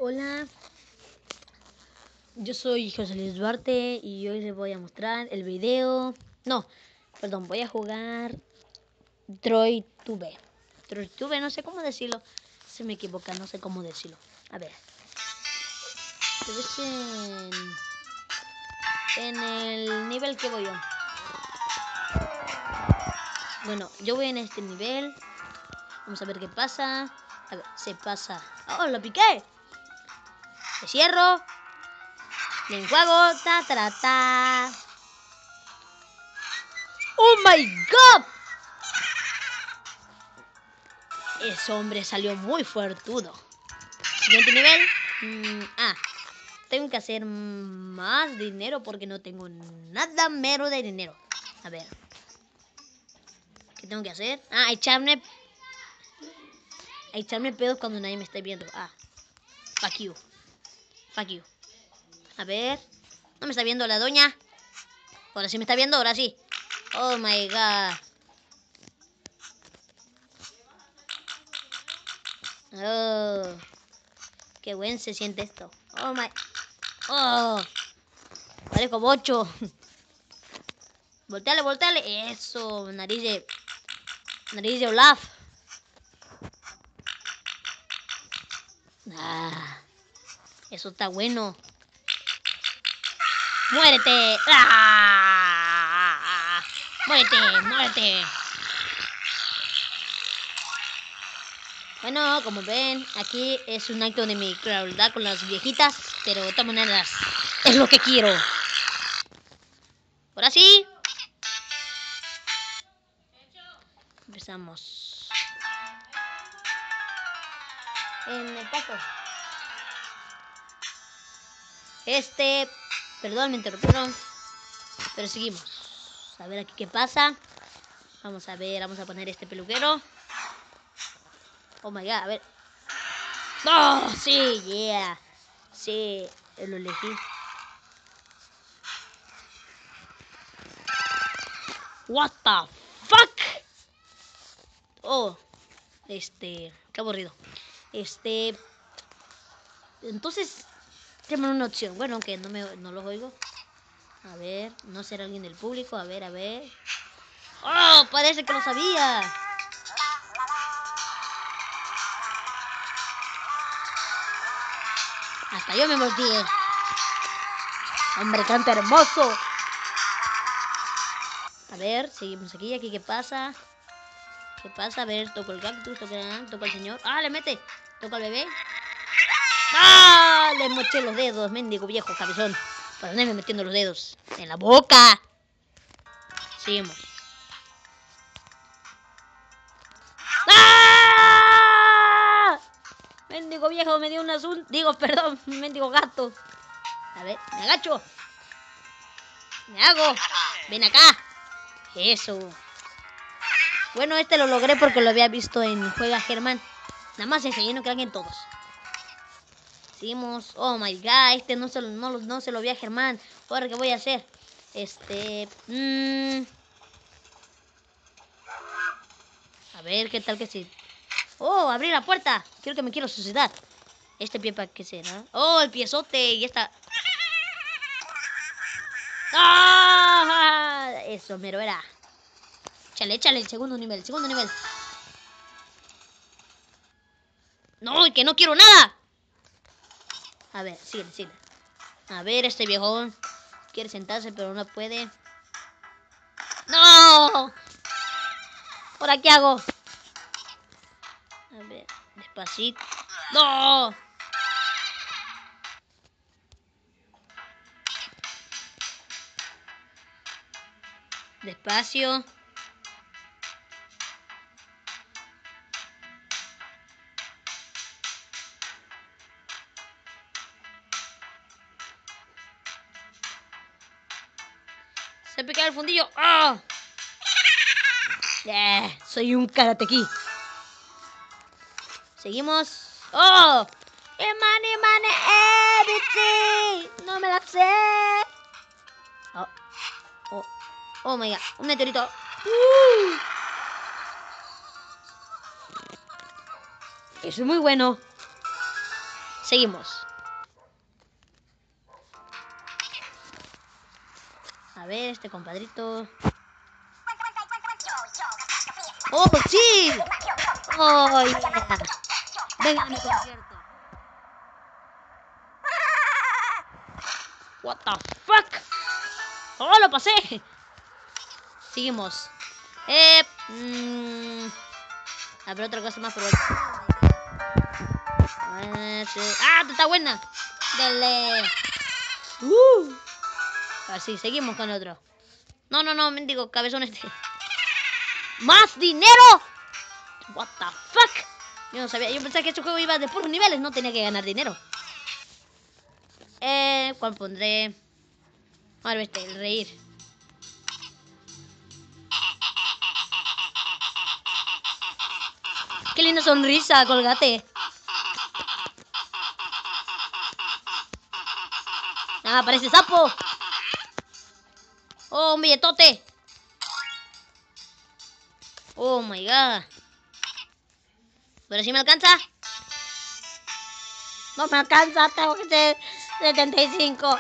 Hola, yo soy José Luis Duarte y hoy les voy a mostrar el video. No, perdón, voy a jugar TroyTube. TroyTube, no sé cómo decirlo. Se me equivoca, no sé cómo decirlo. A ver. Debe ser en el nivel que voy yo. Bueno, yo voy en este nivel. Vamos a ver qué pasa. A ver, se pasa. ¡Oh, lo piqué! Le cierro. Le enjuago. Ta. ¡Oh my god! Ese hombre salió muy fuertudo. Siguiente nivel. Tengo que hacer más dinero porque no tengo nada mero de dinero. A ver. ¿Qué tengo que hacer? Echarme pedos cuando nadie me esté viendo. Fuck you. Fuck you. A ver. No me está viendo la doña. Ahora sí me está viendo, ahora sí. Oh my god. Oh. Qué buen se siente esto. Oh. Parezco bocho. Volteale. Eso. Nariz de Olaf. Eso está bueno. ¡Muérete! ¡Muérete! Bueno, como ven, aquí es un acto de mi crueldad con las viejitas, pero de todas maneras es lo que quiero. Ahora sí. Empezamos. En el paso. Perdón, me interrumpieron. Pero seguimos. A ver aquí qué pasa. Vamos a ver, vamos a poner este peluquero. Oh my god, a ver. ¡Oh, sí! ¡Yeah! Sí, lo elegí. What the fuck? Oh, qué aburrido. Entonces, tenemos una opción. Bueno, aunque no los oigo. A ver, no será alguien del público. A ver. ¡Oh! Parece que lo sabía. Hasta yo me volteé. Hombre, canta hermoso. A ver, seguimos aquí qué pasa. ¿Qué pasa? A ver, toco el cactus, toco el señor. Le mete. Toco al bebé. Le moché los dedos, mendigo viejo cabezón. Para andarme metiendo los dedos en la boca. Seguimos. Mendigo viejo me dio un asunto. Perdón, mendigo gato. A ver, me agacho. Me hago. Ven acá. Eso. Bueno, lo logré porque lo había visto en Juega Germán. Nada más ese, no crean en todos. Seguimos. Oh my god, no se lo vi a Germán. Ahora, ¿qué voy a hacer? A ver, ¿qué tal que sí? Oh, abrí la puerta. Me quiero suicidar. Este pie para qué será. Oh, el piezote. Y esta. Eso mero era. Échale, el segundo nivel. No, que no quiero nada. A ver, sigue. A ver, este viejón quiere sentarse, pero no puede. ¡No! ¿Ahora qué hago? A ver, despacito. ¡No! Despacio. Se me cae el fundillo. ¡Oh! Soy un karate kid. Seguimos. ¡Oh! Money, everything. No me la sé. Oh my god. Un meteorito. Eso es muy bueno. Seguimos. A ver, este compadrito. ¡Oh, sí! ¡Oh, yeah! Venga a mi concierto. What the fuck? ¡Oh, lo pasé! Seguimos. A ver, otra cosa más por ¡Ah, está buena! Dale. Así, seguimos con otro. No, mendigo, cabezón este. ¡Más dinero! What the fuck? Yo no sabía, yo pensaba que este juego iba de puros niveles, no tenía que ganar dinero. ¿Cuál pondré? Ahora este, el reír. Qué linda sonrisa, Colgate. Ah, parece sapo. Oh, un billetote. Oh my god. ¿Pero si me alcanza? No me alcanza, tengo que ser 75.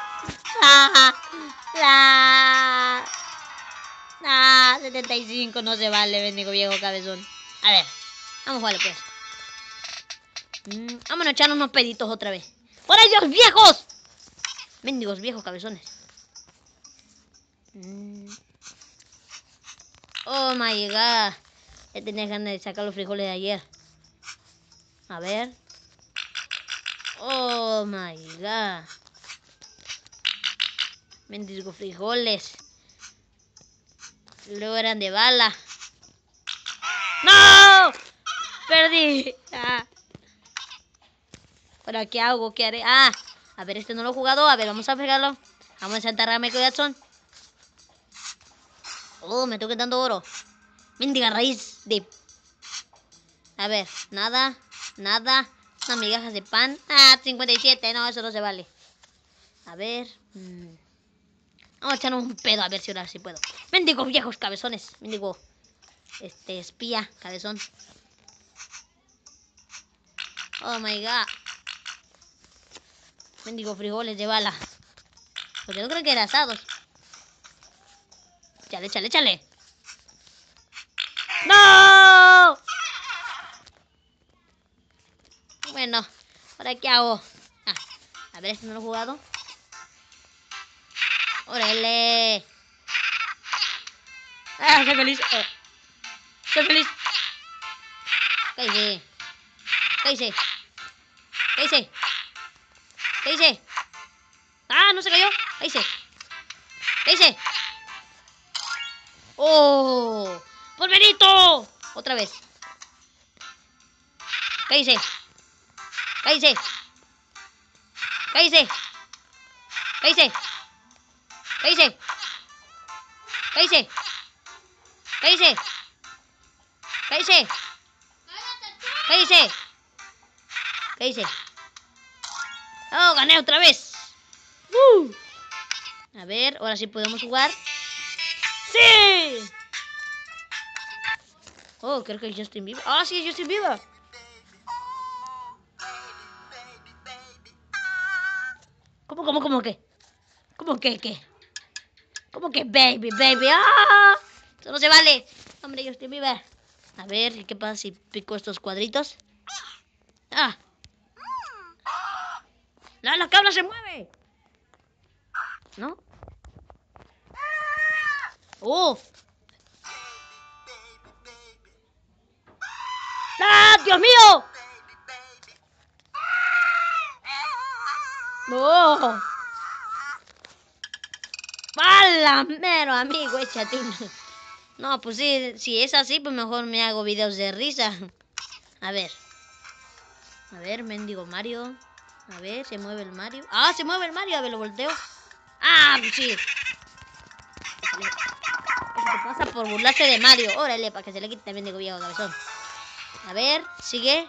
75 no se vale, bendigo viejo cabezón. A ver, vamos a jugarle pues. Vámonos a echarnos unos peditos otra vez. ¡Por ahí, Dios, viejos! Mendigos viejos cabezones. Oh my god. Ya tenía ganas de sacar los frijoles de ayer. A ver. Oh my god. Mendigos frijoles. Luego eran de bala. ¡No! Perdí. ¿Ahora qué hago? ¿Qué haré? A ver, este no lo he jugado. A ver, vamos a pegarlo. Vamos a sentar a Michael Jackson. Oh, me estoy quitando oro. Mendiga raíz de... A ver, nada. Unas migajas de pan. 57. No, eso no se vale. A ver. Vamos a echarnos un pedo a ver si ahora sí puedo. Mendigos viejos cabezones. Mendigo... espía, cabezón. Oh my god. Mendigo frijoles de bala. Porque no creo que eran asados. Échale. ¡No! Bueno, ¿ahora qué hago? A ver, este no lo he jugado. ¡Órale! ¡Soy feliz! ¡Soy feliz! ¿Qué hice? No se cayó. ¿Qué hice? ¡Oh! ¡Polverito! Otra vez. ¿Qué hice? ¡Oh, gané otra vez! A ver, ahora sí podemos jugar. ¡Sí! Oh, creo que es Justin Bieber. Sí, es Justin Bieber. ¿Cómo que? ¿Cómo que qué? ¿Cómo que baby? Eso no se vale. Hombre, Justin Bieber. A ver, ¿qué pasa si pico estos cuadritos? La cabra se mueve. ¿No? ¡Oh! ¡Dios mío! ¡No! ¡Pala, mero, amigo! Échate uno. No, pues sí, si es así, pues mejor me hago videos de risa. A ver, mendigo Mario. A ver, ¿se mueve el Mario? Se mueve el Mario. A ver, lo volteo. Pues sí. Eso te pasa por burlarse de Mario. Órale, para que se le quite el mendigo viejo cabezón. A ver, sigue.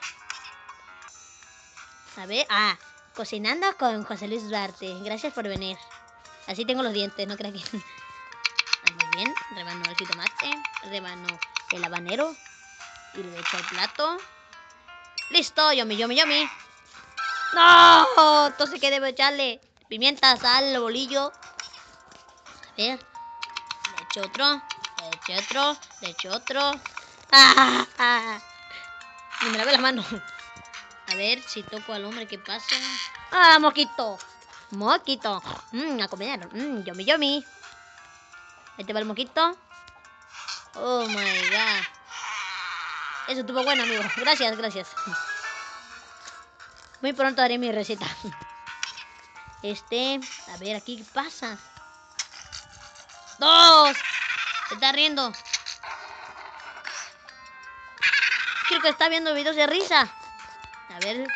A ver, cocinando con José Luis Duarte. Gracias por venir. Así tengo los dientes, no crean que... Muy bien, rebano el jitomate, rebano el habanero y le echo al plato. ¡Listo! ¡Yomi! No, entonces ¿qué debo echarle? Pimienta, sal, bolillo. A ver. Le echo otro. Le echo otro. Le echo otro. ¡Ah! ¡Ah! Ni me lavé las manos. A ver si toco al hombre, ¿qué pasa? ¡Ah, mosquito! Mosquito. A comer. Yummy, yummy. Ahí te va el mosquito. Oh my god. Eso estuvo bueno, amigo. Gracias, gracias. Muy pronto haré mi receta. A ver, aquí qué pasa. ¡Dos! Se está riendo. Creo que está viendo videos de risa. A ver.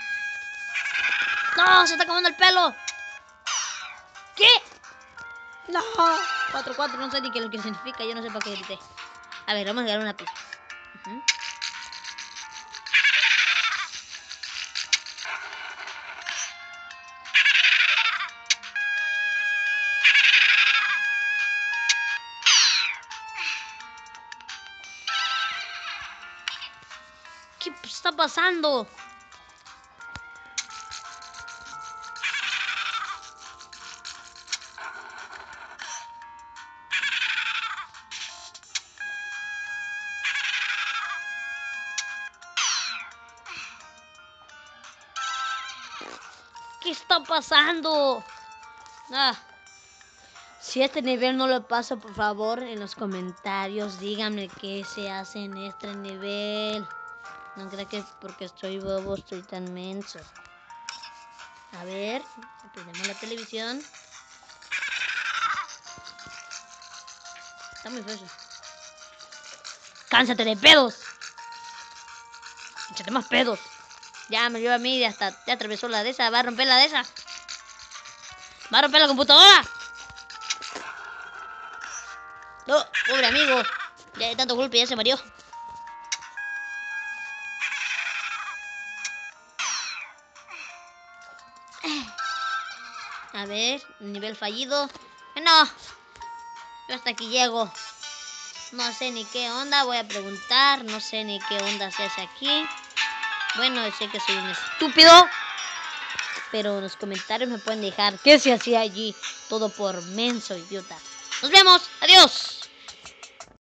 ¡No! Se está comiendo el pelo. ¿Qué? No. 4-4, no sé ni qué es lo que significa. Yo no sé para qué grité. A ver, vamos a dar una pista. ¿Qué está pasando? ¿Qué está pasando? Si este nivel no lo paso, por favor, en los comentarios díganme qué se hace en este nivel. No creo que porque estoy bobo estoy tan menso. A ver, prendemos la televisión. Está muy feo. ¡Cánsate de pedos! Échate más pedos. Ya me dio a mí, ya atravesó la de esa. Va a romper la de esa. Va a romper la computadora. No, pobre amigo. Ya de tanto golpe ya se mareó. A ver, nivel fallido. No, yo hasta aquí llego. No sé ni qué onda, voy a preguntar. No sé ni qué onda se hace aquí. Bueno, sé que soy un estúpido. Pero en los comentarios me pueden dejar qué se hacía allí. Todo por menso, idiota. Nos vemos, adiós.